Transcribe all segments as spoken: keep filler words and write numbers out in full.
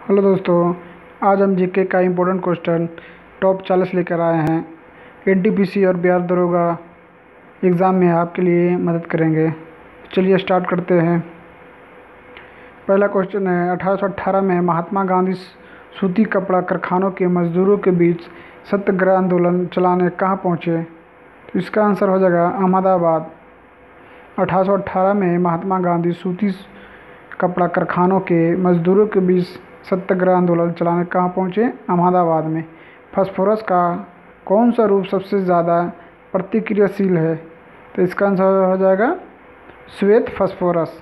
Hello दोस्तों, आज हम जीके का इम्पोर्टेंट क्वेश्चन टॉप चालीस लेकर आए हैं। एनटीपीसी और बिहार दरोगा एग्ज़ाम में आपके लिए मदद करेंगे। चलिए स्टार्ट करते हैं। पहला क्वेश्चन है, अठारह सौ अट्ठारह में महात्मा गांधी सूती कपड़ा कारखानों के मजदूरों के बीच सत्याग्रह आंदोलन चलाने कहाँ पहुँचे? तो इसका आंसर हो जाएगा अहमदाबाद। अठारह सौ अट्ठारह में महात्मा गांधी सूती कपड़ा कारखानों के मजदूरों के बीच सत्याग्रह आंदोलन चलाने कहाँ पहुँचे? अहमदाबाद में। फास्फोरस का कौन सा रूप सबसे ज़्यादा प्रतिक्रियाशील है? तो इसका आंसर हो जाएगा श्वेत फास्फोरस।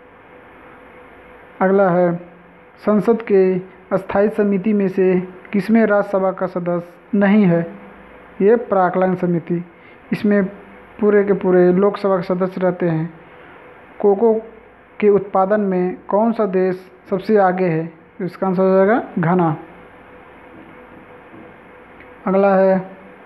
अगला है, संसद के स्थायी समिति में से किसमें राज्यसभा का सदस्य नहीं है? ये प्राक्कलन समिति। इसमें पूरे के पूरे लोकसभा के सदस्य रहते हैं। कोको के उत्पादन में कौन सा देश सबसे आगे है? इसका आंसर हो जाएगा घाना। अगला है,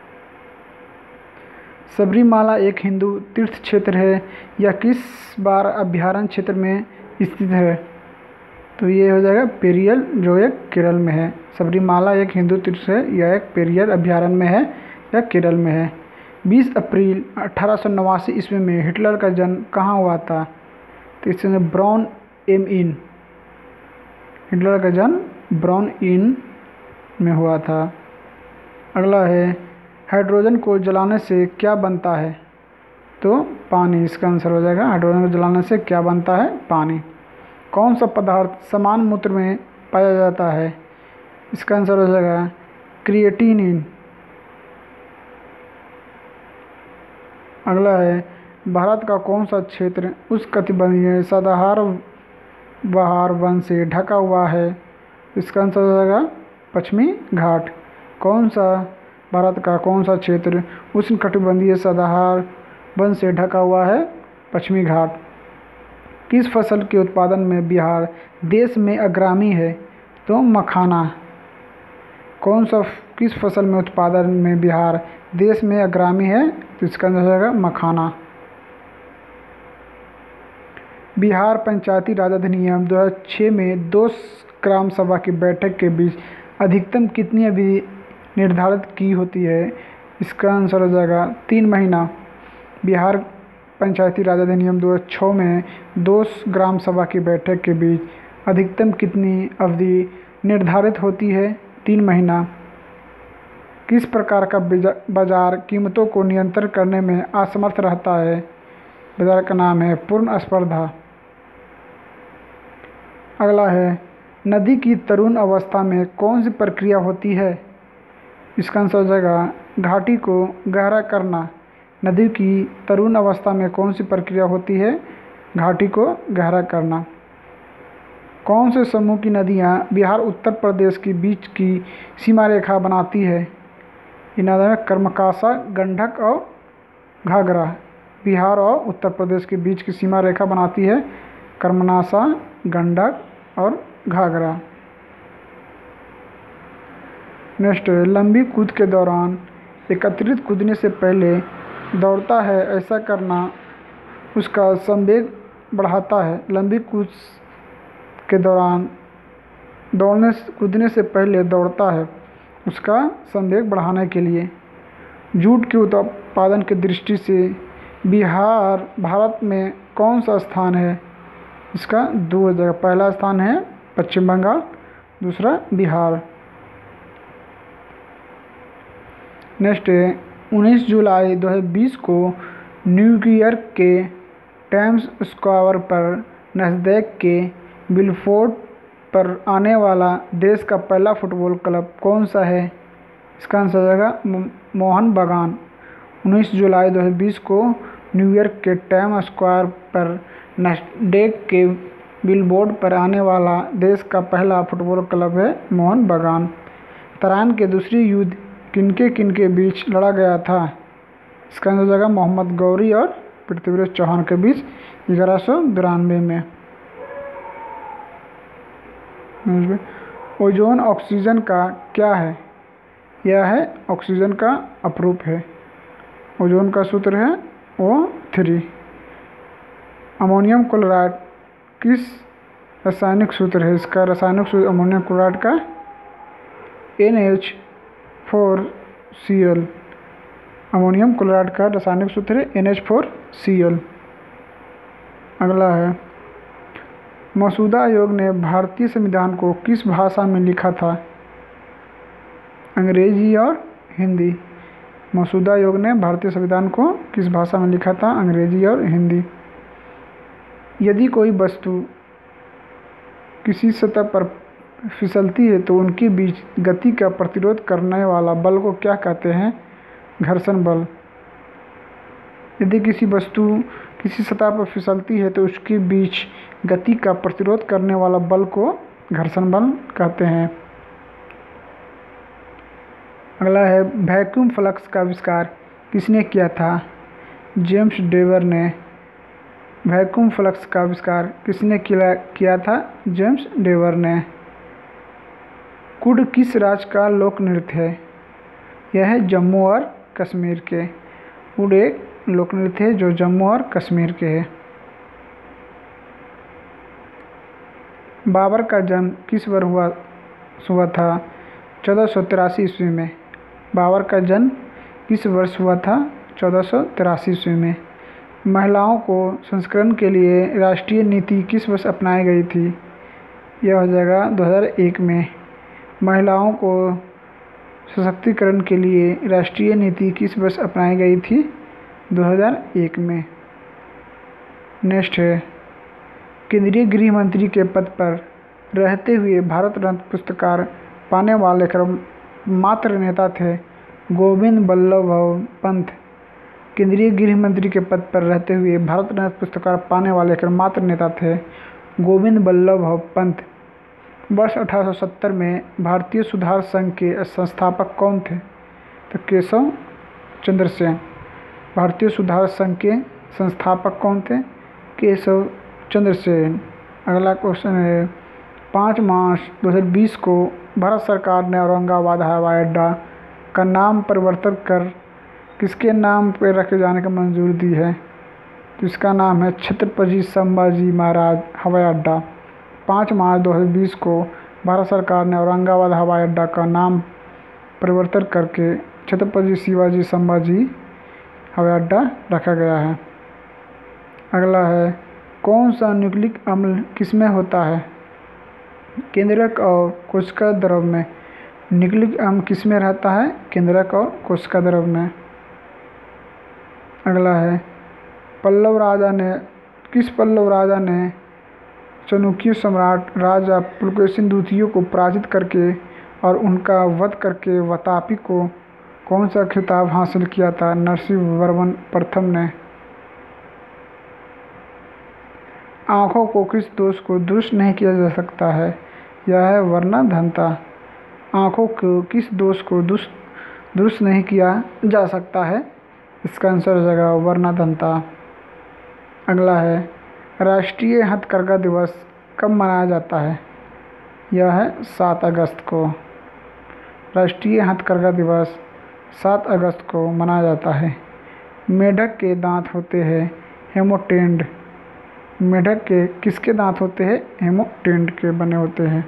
सबरीमाला एक हिंदू तीर्थ क्षेत्र है या किस बार अभयारण्य क्षेत्र में स्थित है? तो ये हो जाएगा पेरियल, जो एक केरल में है। सबरीमाला एक हिंदू तीर्थ है या एक पेरियल अभयारण्य में है या केरल में है। बीस अप्रैल अठारह सौ नवासी ईस्वी में हिटलर का जन्म कहाँ हुआ था? तो इसमें ब्राउन एम इन हिटलर का जन्म ब्राउन इन में हुआ था। अगला है, हाइड्रोजन को जलाने से क्या बनता है? तो पानी। इसका आंसर हो जाएगा हाइड्रोजन को जलाने से क्या बनता है? पानी। कौन सा पदार्थ समान मूत्र में पाया जाता है? इसका आंसर हो जाएगा क्रिएटिनिन। अगला है, भारत का कौन सा क्षेत्र उष्णकटिबंधीय सदाहर बहार वन से ढका हुआ है? इसका आंसर हो जाएगा पश्चिमी घाट। कौन सा भारत का कौन सा क्षेत्र उष्णकटिबंधीय सदाहर वन से ढका हुआ है? पश्चिमी घाट। किस फसल के उत्पादन में बिहार देश में अग्रणी है? तो मखाना। कौन सा किस फसल में उत्पादन में बिहार देश में अग्रणी है? तो इसका आंसर हो जाएगा मखाना। बिहार पंचायती राज अधिनियम दो हज़ार छह में दो ग्राम सभा की बैठक के बीच अधिकतम कितनी अवधि निर्धारित की होती है? इसका आंसर हो जाएगा तीन महीना। बिहार पंचायती राज अधिनियम दो हज़ार छह में दो ग्राम सभा की बैठक के बीच अधिकतम कितनी अवधि निर्धारित होती है? तीन महीना। किस प्रकार का बाजार कीमतों को नियंत्रण करने में असमर्थ रहता है? बाजार का नाम है पूर्ण स्पर्धा। अगला है, नदी की तरुण अवस्था में कौन सी प्रक्रिया होती है? इसका आंसर हो जाएगा घाटी को गहरा करना। नदी की तरुण अवस्था में कौन सी प्रक्रिया होती है? घाटी को गहरा करना। कौन से समूह की नदियाँ बिहार उत्तर प्रदेश के बीच की सीमा रेखा बनाती है? इन नदियों में कर्मकासा, गंडक और घाघरा बिहार और उत्तर प्रदेश के बीच की सीमा रेखा बनाती है। कर्मनासा, गंडक और घाघरा। नेक्स्ट, लंबी कूद के दौरान एकत्रित कूदने से पहले दौड़ता है, ऐसा करना उसका संवेग बढ़ाता है। लंबी कूद के दौरान दौड़ने कूदने से पहले दौड़ता है, उसका संवेग बढ़ाने के लिए। जूट के उत्पादन की दृष्टि से बिहार भारत में कौन सा स्थान है? इसका दो जगह। पहला स्थान है पश्चिम बंगाल, दूसरा बिहार। नेक्स्ट है, उन्नीस जुलाई दो हज़ार बीस को न्यूयॉर्क के टाइम्स स्क्वायर पर नस्दैक के बिलबोर्ड पर आने वाला देश का पहला फुटबॉल क्लब कौन सा है? इसका आंसर हो जाएगा मोहन बागान। उन्नीस जुलाई दो हज़ार बीस को न्यूयॉर्क के टाइम्स स्क्वायर पर नस्दैक के बिलबोर्ड पर आने वाला देश का पहला फुटबॉल क्लब है मोहन बागान। तराइन के दूसरी युद्ध किनके किनके बीच लड़ा गया था? इसका आंसर हो जाएगा मोहम्मद गौरी और पृथ्वीराज चौहान के बीच ग्यारह सौ बिरानवे में। ओजोन ऑक्सीजन का क्या है? यह है ऑक्सीजन का अपरूप है। ओजोन का सूत्र है ओ थ्री। अमोनियम क्लोराइड किस रासायनिक सूत्र है इसका? रासायनिक सूत्र अमोनियम क्लोराइड का N H four C L. Ammonium chloride का रासायनिक सूत्र है N H four C L. अगला है, मसूदा आयोग ने भारतीय संविधान को किस भाषा में लिखा था? अंग्रेजी और हिंदी। मसूदा आयोग ने भारतीय संविधान को किस भाषा में लिखा था? अंग्रेजी और हिंदी। यदि कोई वस्तु किसी सतह पर फिसलती है तो उनके बीच गति का प्रतिरोध करने वाला बल को क्या कहते हैं? घर्षण बल। यदि किसी वस्तु किसी सतह पर फिसलती है तो उसके बीच गति का प्रतिरोध करने वाला बल को घर्षण बल कहते हैं। अगला है, वैक्यूम फ्लक्स का आविष्कार किसने किया था? जेम्स डेवर ने। वैक्यूम फ्लक्स का आविष्कार किसने किया किया था? जेम्स डेवर ने। कुड किस राज्य का लोक नृत्य है? यह है जम्मू और कश्मीर के। कुड एक लोक नृत्य है जो जम्मू और कश्मीर के है। बाबर का जन्म किस वर्ष हुआ हुआ था? चौदह सौ तिरासी ईस्वी में। बाबर का जन्म किस वर्ष हुआ था? चौदह सौ तिरासी ईस्वी में। महिलाओं को संस्करण के लिए राष्ट्रीय नीति किस वर्ष अपनाई गई थी? यह हो जाएगा दो हज़ार एक में। महिलाओं को सशक्तिकरण के लिए राष्ट्रीय नीति किस वर्ष अपनाई गई थी? दो हज़ार एक में। नेक्स्ट है, केंद्रीय गृह मंत्री के पद पर रहते हुए भारत रत्न पुरस्कार पाने वाले एकमात्र नेता थे गोविंद बल्लभ पंत। केंद्रीय गृह मंत्री के पद पर रहते हुए भारत रत्न पुरस्कार पाने वाले एकमात्र नेता थे गोविंद बल्लभ पंत। वर्ष अठारह सौ सत्तर में भारतीय सुधार संघ के संस्थापक कौन थे? तो केशव चंद्र सेन। भारतीय सुधार संघ के संस्थापक कौन थे? केशव चंद्र सेन। अगला क्वेश्चन है, पाँच मार्च दो हज़ार बीस को भारत सरकार ने औरंगाबाद हवाई अड्डा का नाम परिवर्तन कर किसके नाम पर रखे जाने की मंजूरी दी है? तो इसका नाम है छत्रपति संभाजी महाराज हवाई अड्डा। पाँच मार्च दो हज़ार बीस को भारत सरकार ने औरंगाबाद हवाई अड्डा का नाम परिवर्तन करके छत्रपति शिवाजी संभाजी हवाई अड्डा रखा गया है। अगला है, कौन सा न्यूक्लिक अम्ल किसमें होता है? केंद्रक और कोशिका द्रव में। न्यूक्लिक अम्ल किसमें रहता है? केंद्रक और कोशिका द्रव में। अगला है, पल्लव राजा ने किस पल्लव राजा ने चाणक्य सम्राट राजा पुलकेशिन द्वितीय को पराजित करके और उनका वध करके वातापी को कौन सा खिताब हासिल किया था? नरसिंहवर्मन प्रथम ने। आँखों को किस दोष को दुरुस्त नहीं किया जा सकता है? यह है वर्णाधनता। आँखों को किस दोष को दुरुस्त नहीं किया जा सकता है? इसका आंसर हो जाएगा वर्णाधनता। अगला है, राष्ट्रीय हथकरघा दिवस कब मनाया जाता है? यह है सात अगस्त को। राष्ट्रीय हथकरघा दिवस सात अगस्त को मनाया जाता है। मेढक के दांत होते हैं हेमोटेंड। मेढक के किसके दांत होते हैं? हेमोटेंड के बने होते हैं।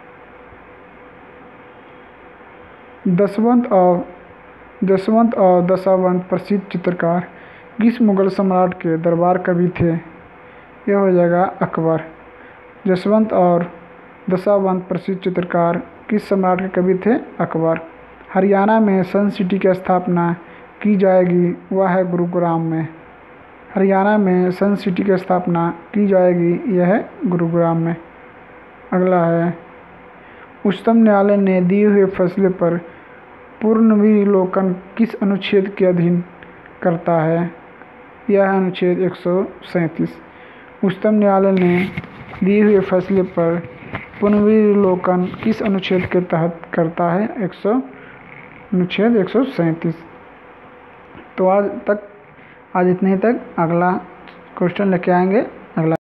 दशवंत और जसवंत और दशावंत प्रसिद्ध चित्रकार किस मुगल सम्राट के दरबार कवि थे? यह हो जाएगा अकबर। जसवंत और दशावंत प्रसिद्ध चित्रकार किस सम्राट के कवि थे? अकबर। हरियाणा में सन सिटी की स्थापना की जाएगी, वह है गुरुग्राम में। हरियाणा में सन सिटी की स्थापना की जाएगी, यह है गुरुग्राम में। अगला है, उच्चतम न्यायालय ने दिए हुए फैसले पर पुनर्विलोकन किस अनुच्छेद के अधीन करता है? यह है अनुच्छेद एक सौ सैंतीस। उच्चतम न्यायालय ने दिए हुए फैसले पर पुनर्विलोकन किस अनुच्छेद के तहत करता है? एक सौ अनुच्छेद एक सौ सैंतीस। तो आज तक आज इतने तक। अगला क्वेश्चन लेके आएंगे